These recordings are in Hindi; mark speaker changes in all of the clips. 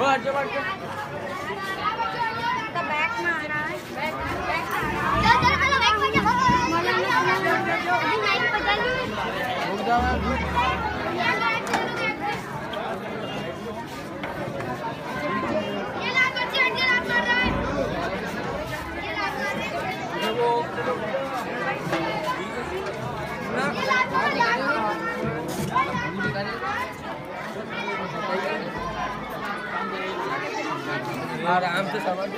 Speaker 1: बैक में आना है।
Speaker 2: आराम से समझ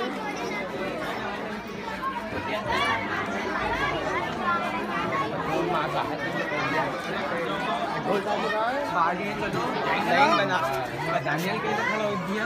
Speaker 2: दानियल के लिए खड़ा हो दिया।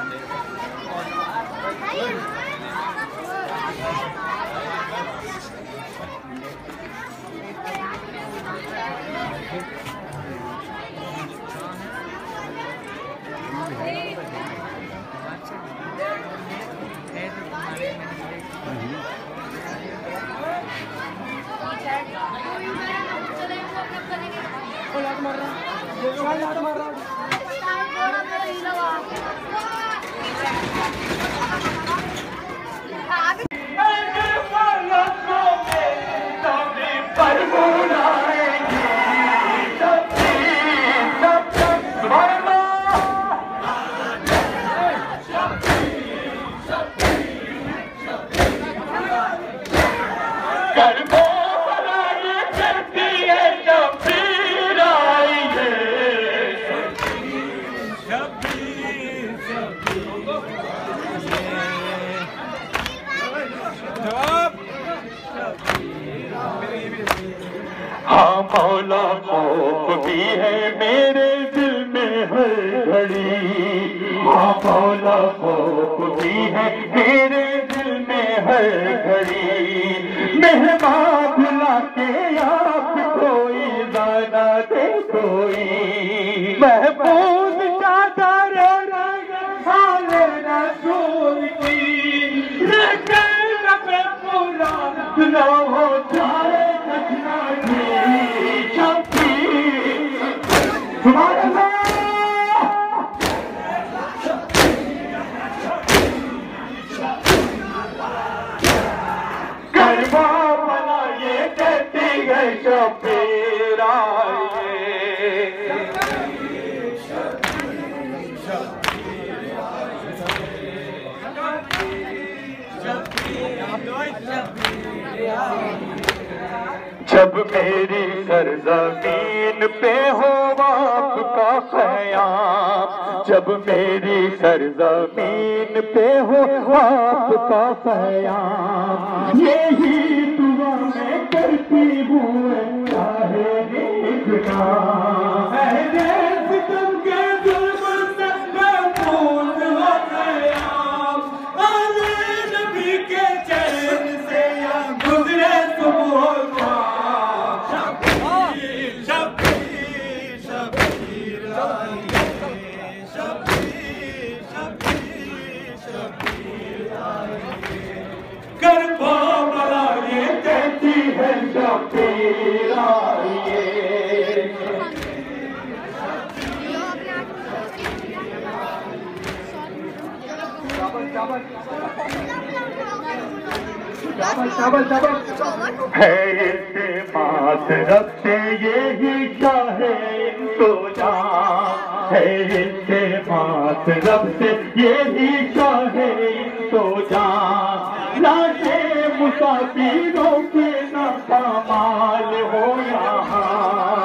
Speaker 3: हाँ मौला खौफ भी है मेरे दिल में हर घड़ी। हाँ मौला खौफ भी है मेरे दिल में हर घड़ी। मेहमान बुला के आप कोई दाना दे कोई। महबूब चादर हाले रसूल की पूरा न हो जाए गरबा बना ये कहती है शबीरा। जब मेरी सरजमीन पे हो आपका क़याम। जब मेरी सरजमीन पे हो आपका क़याम। यही दुआ मैं करती हूँ चाहे है इसे बात रब से यही चाहे तो जान। है इसे बात रब से यही चाहे तो जान। लाशे मुसाफिरों के न पामाल हो यहाँ।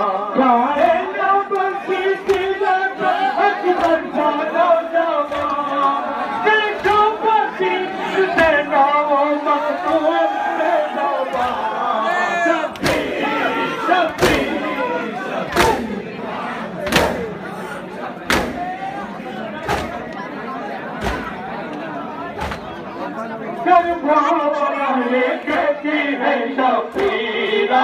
Speaker 3: कहती है शबीरा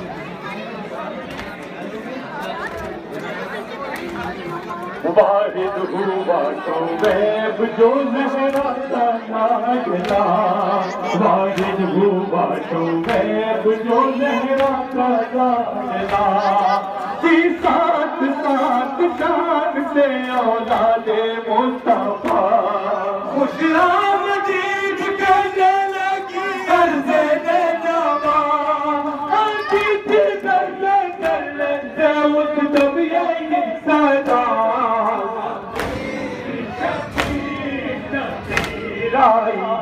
Speaker 3: वाहिद वाहिद हुआ तो गैब जो लहराता नागला, वाहिद हुआ तो गैब जो लहराता नागला। जी साथ साथ शान से औलादे मुस्तफा खुशराम जीत करने लगी अर्ज़े नवा। उस दम यही सदा शबीर शबीर आई